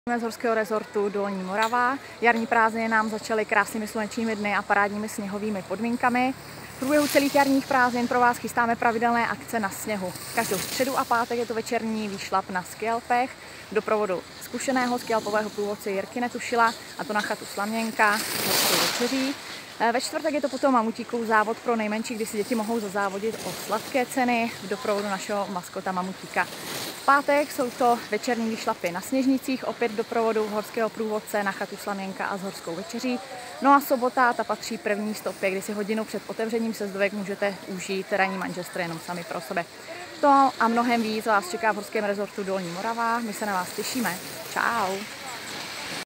Z horského rezortu Dolní Morava. Jarní prázdniny nám začaly krásnými slunečními dny a parádními sněhovými podmínkami. V průběhu celých jarních prázdnin pro vás chystáme pravidelné akce na sněhu. Každou středu a pátek je to večerní výšlap na skialpech v doprovodu zkušeného skialpového průvodce Jirky Netušila, a to na chatu Slaměnka s horskou večeří. Ve čtvrtek je to potom mamutíků závod pro nejmenší, kdy si děti mohou zazávodit o sladké ceny v doprovodu našeho maskota mamutíka. V pátek jsou to večerní výšlapy na Sněžnicích, opět v doprovodu horského průvodce na chatu Slaměnka a s horskou večeří. No a sobota, ta patří první stopě, kdy si hodinu před otevřením sezdovek můžete užít ranní manželství jenom sami pro sebe. To a mnohem víc vás čeká v horském rezortu Dolní Morava. My se na vás těšíme. Čau!